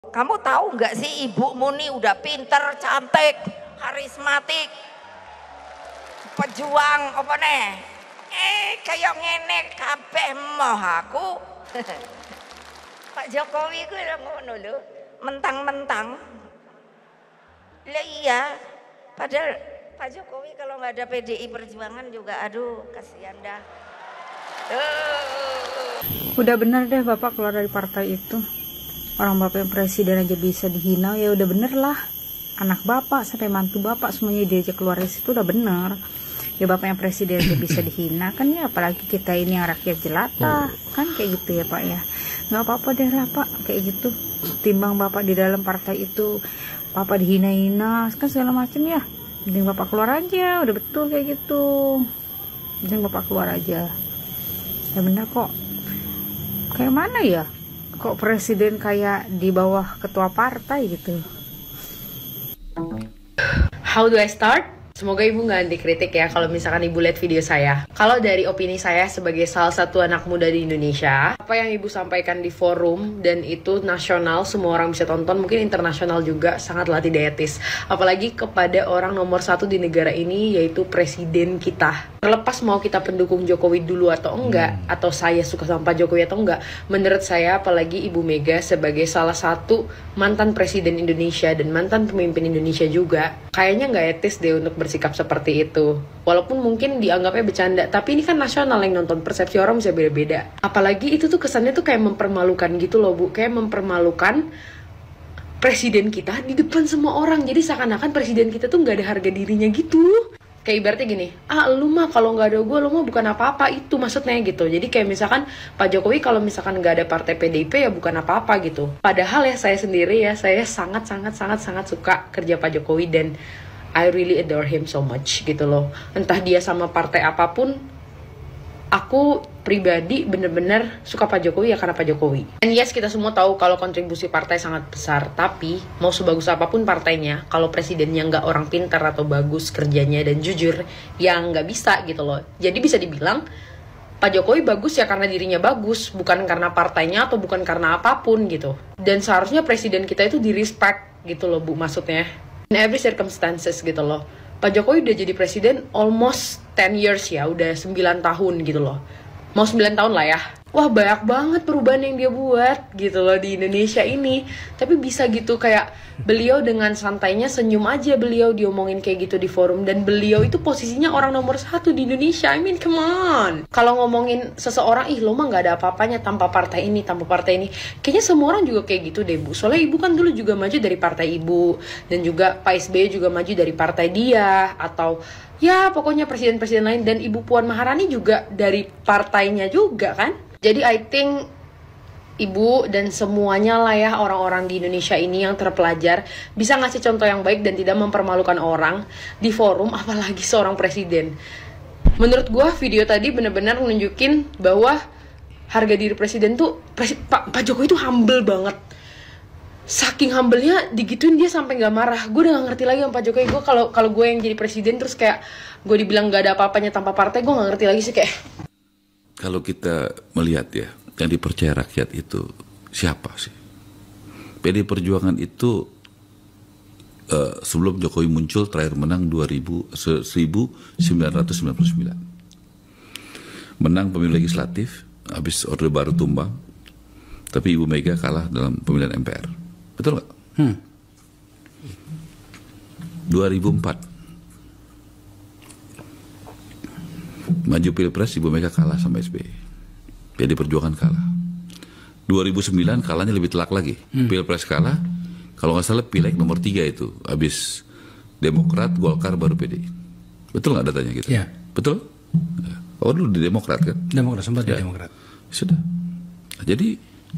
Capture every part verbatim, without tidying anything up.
Kamu tahu nggak sih Ibu Muni udah pinter, cantik, karismatik, pejuang apa nih? Eh kayak ngene kabeh moh aku. Pak Jokowi ku lho ngono lho, mentang-mentang. Lah iya, padahal Pak Jokowi kalau nggak ada P D I Perjuangan juga aduh kasihan dah. Uh. Udah bener deh Bapak keluar dari partai itu. Orang Bapak yang presiden aja bisa dihina, ya udah bener lah. Anak Bapak sampai mantu Bapak semuanya diajak keluar dari situ udah bener. Ya Bapak yang presiden aja bisa dihina kan ya, apalagi kita ini yang rakyat jelata. Kan kayak gitu ya Pak ya. Nggak apa-apa deh lah Pak kayak gitu. Timbang Bapak di dalam partai itu Bapak dihina-hina kan segala macam ya. Mending Bapak keluar aja, udah betul kayak gitu. Mending Bapak keluar aja. Ya bener kok. Kayak mana ya? Kok presiden kayak di bawah ketua partai gitu? How do I start? Semoga ibu nggak dikritik ya kalau misalkan ibu lihat video saya. Kalau dari opini saya sebagai salah satu anak muda di Indonesia, apa yang ibu sampaikan di forum dan itu nasional, semua orang bisa tonton, mungkin internasional juga, sangatlah tidak etis. Apalagi kepada orang nomor satu di negara ini, yaitu presiden kita. Terlepas mau kita pendukung Jokowi dulu atau enggak, atau saya suka sama Pak Jokowi atau enggak, menurut saya apalagi Ibu Mega sebagai salah satu mantan presiden Indonesia dan mantan pemimpin Indonesia juga, kayaknya nggak etis deh untuk bersikap seperti itu. Walaupun mungkin dianggapnya bercanda, tapi ini kan nasional yang nonton, persepsi orang bisa beda-beda. Apalagi itu tuh kesannya tuh kayak mempermalukan gitu loh Bu, kayak mempermalukan presiden kita di depan semua orang. Jadi seakan-akan presiden kita tuh nggak ada harga dirinya gitu. Kayak ibaratnya gini, ah lu mah kalau nggak ada gue, lu mah bukan apa-apa, itu maksudnya gitu. Jadi kayak misalkan Pak Jokowi kalau misalkan nggak ada partai P D I P ya bukan apa-apa gitu. Padahal ya saya sendiri ya, saya sangat-sangat-sangat-sangat suka kerja Pak Jokowi dan I really adore him so much gitu loh. Entah dia sama partai apapun, aku pribadi bener-bener suka Pak Jokowi ya karena Pak Jokowi. And yes, kita semua tahu kalau kontribusi partai sangat besar, tapi mau sebagus apapun partainya, kalau presidennya nggak orang pintar atau bagus kerjanya dan jujur, yang nggak bisa gitu loh. Jadi bisa dibilang Pak Jokowi bagus ya karena dirinya bagus, bukan karena partainya atau bukan karena apapun gitu. Dan seharusnya presiden kita itu di respect gitu loh Bu, maksudnya in every circumstances gitu loh. Pak Jokowi udah jadi presiden almost ten years ya, udah sembilan tahun gitu loh. Mau sembilan tahun lah ya. Wah banyak banget perubahan yang dia buat gitu loh di Indonesia ini. Tapi bisa gitu kayak beliau dengan santainya senyum aja beliau diomongin kayak gitu di forum. Dan beliau itu posisinya orang nomor satu di Indonesia. I mean come on. Kalau ngomongin seseorang, ih lo mah gak ada apa-apanya tanpa partai ini, tanpa partai ini. Kayaknya semua orang juga kayak gitu deh Bu. Soalnya ibu kan dulu juga maju dari partai ibu. Dan juga Pak S B Y juga maju dari partai dia. Atau ya pokoknya presiden-presiden lain. Dan Ibu Puan Maharani juga dari partainya juga kan. Jadi I think Ibu dan semuanya lah ya orang-orang di Indonesia ini yang terpelajar bisa ngasih contoh yang baik dan tidak mempermalukan orang di forum, apalagi seorang presiden. Menurut gue video tadi benar-benar menunjukin bahwa harga diri presiden tuh presi, Pak, Pak Jokowi itu humble banget. Saking humble-nya digituin dia sampai nggak marah. Gue udah gak ngerti lagi sama Pak Jokowi. Gue kalau kalau gue yang jadi presiden terus kayak gue dibilang nggak ada apa-apanya tanpa partai, gue nggak ngerti lagi sih kayak. Kalau kita melihat ya, yang dipercaya rakyat itu siapa sih? P D I Perjuangan itu uh, sebelum Jokowi muncul terakhir menang seribu sembilan ratus sembilan puluh sembilan. Menang pemilu legislatif, habis Orde Baru tumbang, tapi Ibu Mega kalah dalam pemilihan M P R. Betul nggak? Hmm. dua ribu empat. Maju Pilpres, Ibu Mega kalah sama S B Y. P D I Perjuangan kalah. dua ribu sembilan kalahnya lebih telak lagi. Hmm. Pilpres kalah, kalau nggak salah Pileg nomor tiga itu. Habis Demokrat, Golkar, baru P D I. Betul nggak datanya gitu? Ya. Betul? Oh dulu di Demokrat kan? Demokrat, sempat ya. Di Demokrat. Sudah. Nah, jadi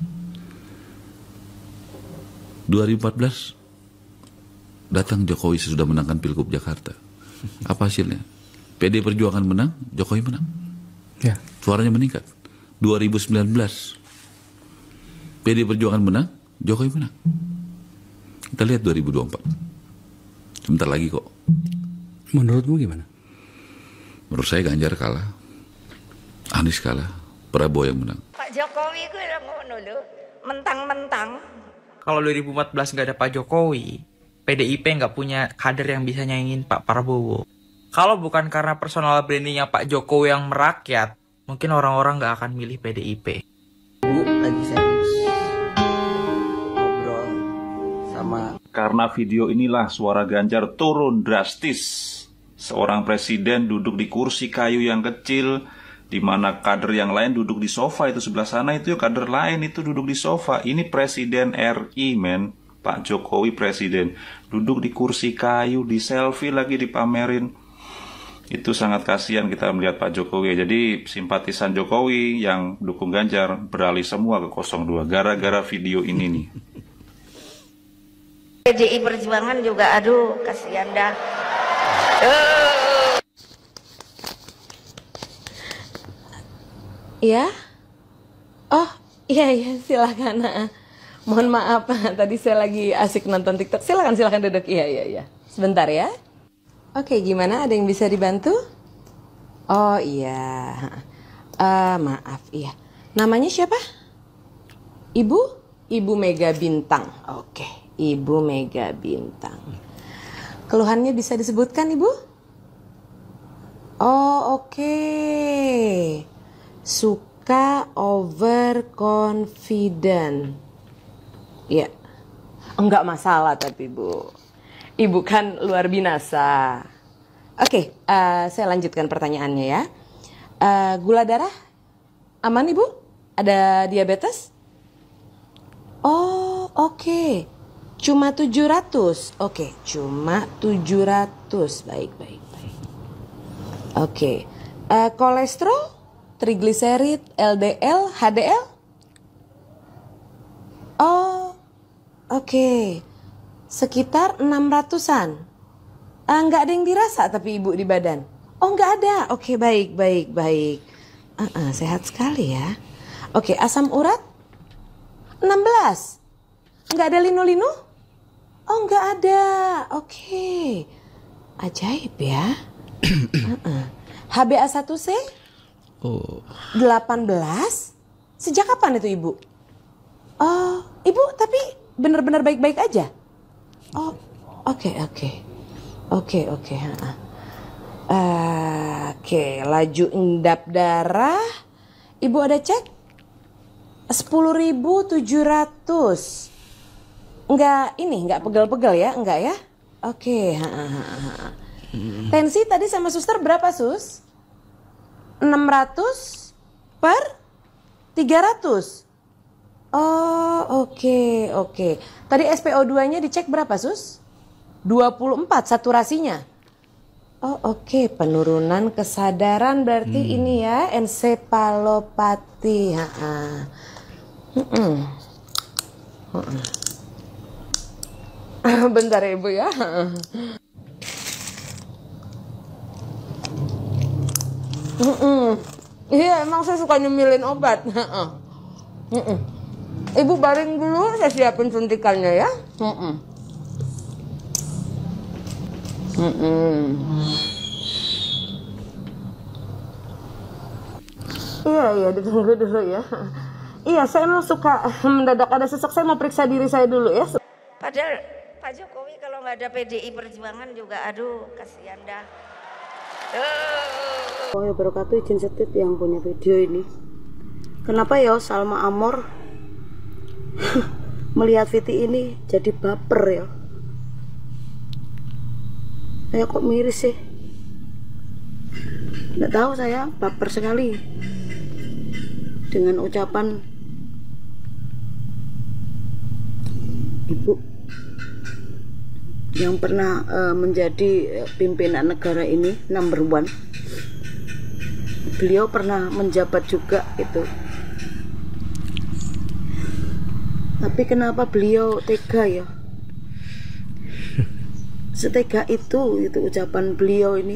dua ribu empat belas datang Jokowi sesudah menangkan Pilgub Jakarta. Apa hasilnya? P D I Perjuangan menang, Jokowi menang. Ya. Suaranya meningkat. dua ribu sembilan belas P D I Perjuangan menang, Jokowi menang. Kita lihat dua ribu dua puluh empat. Sebentar lagi kok. Menurutmu gimana? Menurut saya Ganjar kalah, Anies kalah, Prabowo yang menang. Pak Jokowi ku lho ngono lho, mentang-mentang kalau dua ribu empat belas nggak ada Pak Jokowi, P D I P nggak punya kader yang bisa nyaingin Pak Prabowo. Kalau bukan karena personal brandingnya Pak Jokowi yang merakyat, mungkin orang-orang nggak akan milih P D I P. Bu, lagi serius ngobrol sama. Karena video inilah suara Ganjar turun drastis. Seorang presiden duduk di kursi kayu yang kecil, di mana kader yang lain duduk di sofa. Itu sebelah sana itu kader lain itu duduk di sofa. Ini presiden R I, men. Pak Jokowi presiden duduk di kursi kayu, di selfie lagi dipamerin. Itu sangat kasihan kita melihat Pak Jokowi. Jadi simpatisan Jokowi yang dukung Ganjar beralih semua ke nol dua gara-gara video ini nih. P D I Perjuangan juga aduh kasihan dah. Iya? Oh, iya iya silakan. Mohon maaf, tadi saya lagi asik nonton TikTok. Silakan silakan duduk. Iya iya iya. Sebentar ya. Oke, gimana? Ada yang bisa dibantu? Oh iya. Uh, maaf, iya. Namanya siapa? Ibu? Ibu Mega Bintang. Oke, Ibu Mega Bintang. Keluhannya bisa disebutkan, Ibu? Oh, oke. Okay. Suka overconfident. Ya. Enggak masalah tapi, Bu. Ibu kan luar binasa. Oke, okay, uh, saya lanjutkan pertanyaannya ya. Uh, gula darah aman, Ibu? Ada diabetes? Oh, oke. Okay. Cuma tujuh ratus. Oke, okay, cuma tujuh ratus. Baik, baik, baik. Oke. Okay. Uh, kolesterol, trigliserid, L D L, H D L? Oh, oke. Okay. Sekitar enam ratusan. Uh, nggak ada yang dirasa tapi Ibu di badan? Oh, nggak ada. Oke, okay, baik, baik, baik. Uh -uh, sehat sekali ya. Oke, okay, asam urat? enam belas. Nggak ada linu-linu? Oh, nggak ada. Oke. Okay. Ajaib ya. uh-uh. H b A satu C? Oh. delapan belas? Sejak kapan itu, Ibu? Oh, Ibu tapi benar-benar baik-baik aja? Oh, oke, okay, oke. Okay. Oke, okay, oke. Okay. Uh, oke, okay. Laju endap darah. Ibu ada cek? sepuluh ribu tujuh ratus. Enggak ini, enggak pegel-pegel ya, enggak ya? Oke. Okay. Tensi tadi sama suster berapa, Sus? enam ratus per tiga ratus. Oh, oke, okay, oke. Okay. Tadi S P O dua-nya dicek berapa, Sus? dua puluh empat saturasinya. Oh, oke, okay. Penurunan kesadaran berarti hmm. ini ya, ensepalopati. Heeh. Heeh. Heeh. Bentar ya, Ibu ya. Iya, emang saya suka nyemilin obat. Ibu baring dulu, saya siapin suntikannya ya. Iya, iya, ditunggu dulu ya. Iya, saya emang suka mendadak ada sesak, saya mau periksa diri saya dulu ya. Padahal Pak Jokowi kalau nggak ada P D I Perjuangan juga aduh kasihan dah. Oh ya wabarakatuh, izin setit yang punya video ini. Kenapa ya Salma Amor melihat Viti ini jadi baper ya? Saya kok miris sih? Nggak tahu, saya baper sekali dengan ucapan Ibu yang pernah uh, menjadi pimpinan negara ini number one. Beliau pernah menjabat juga itu. Tapi kenapa beliau tega ya? Setega itu itu ucapan beliau ini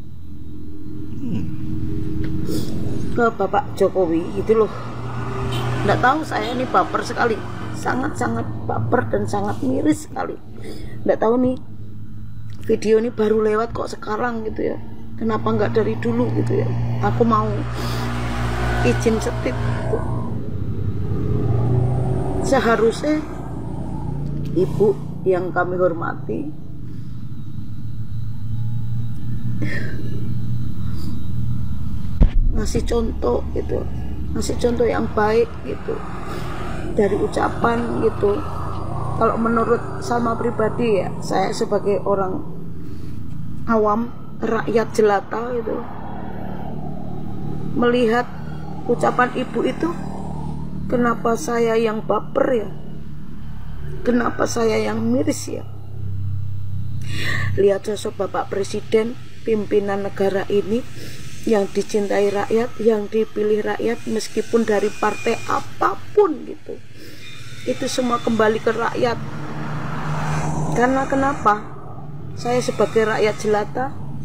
ke Bapak Jokowi itu loh. Nggak tahu, saya ini baper sekali, sangat-sangat baper dan sangat miris sekali. Nggak tahu nih video ini baru lewat kok sekarang gitu ya, kenapa nggak dari dulu gitu ya. Aku mau izin setit gitu. Seharusnya ibu yang kami hormati, ngasih contoh gitu, ngasih contoh yang baik gitu dari ucapan gitu. Kalau menurut Salma pribadi ya, saya sebagai orang awam, rakyat jelata gitu, melihat ucapan ibu itu, kenapa saya yang baper ya, kenapa saya yang miris ya. Lihat sosok Bapak Presiden, pimpinan negara ini yang dicintai rakyat, yang dipilih rakyat meskipun dari partai apapun gitu, itu semua kembali ke rakyat. Karena kenapa? Saya sebagai rakyat jelata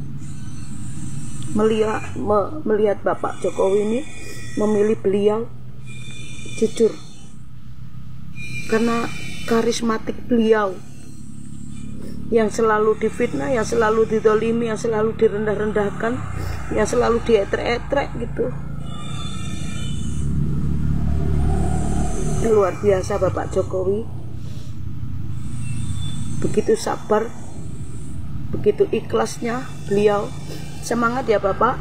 melihat me, melihat Bapak Jokowi ini, memilih beliau jujur karena karismatik beliau, yang selalu difitnah, yang selalu didolimi, yang selalu direndah-rendahkan, yang selalu dietrek-etrek gitu. Luar biasa Bapak Jokowi, begitu sabar, begitu ikhlasnya beliau. Semangat ya Bapak,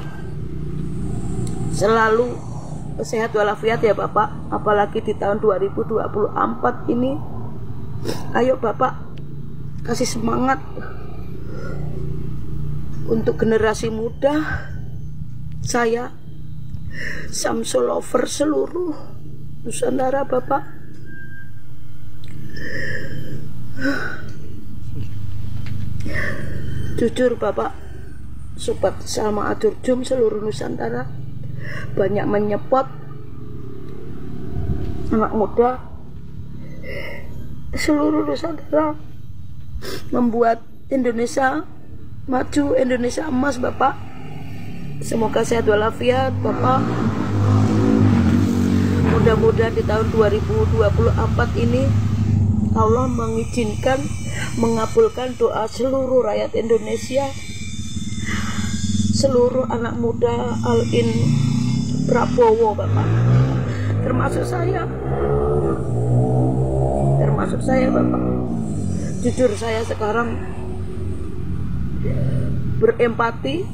selalu sehat walafiat ya Bapak, apalagi di tahun dua ribu dua puluh empat ini. Ayo Bapak, kasih semangat untuk generasi muda. Saya Samsul Lover seluruh Nusantara Bapak. Jujur Bapak, Sobat Salma Adurjum seluruh Nusantara banyak menyepot anak muda seluruh Nusantara, membuat Indonesia maju, Indonesia emas Bapak. Semoga sehat walafiat Bapak. Mudah-mudahan di tahun dua ribu dua puluh empat ini Allah mengizinkan, mengabulkan doa seluruh rakyat Indonesia, seluruh anak muda Al-In Prabowo Bapak, termasuk saya, termasuk saya Bapak. Jujur saya sekarang berempati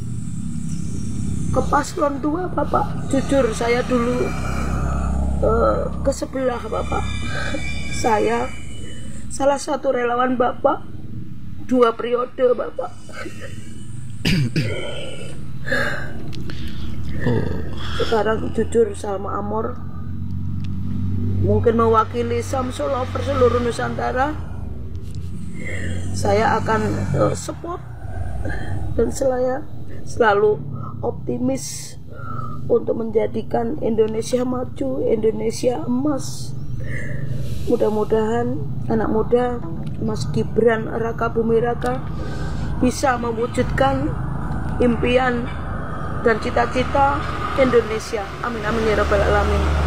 ke paslon dua Bapak. Jujur saya dulu uh, ke sebelah Bapak. Saya salah satu relawan Bapak dua periode Bapak. Oh. Sekarang jujur Salma Amor mungkin mewakili Samsul Lover seluruh Nusantara, saya akan uh, support dan saya selalu optimis untuk menjadikan Indonesia maju, Indonesia emas. Mudah-mudahan anak muda Mas Gibran Raka Buming Raka bisa mewujudkan impian dan cita-cita Indonesia. Amin amin ya rabbal alamin.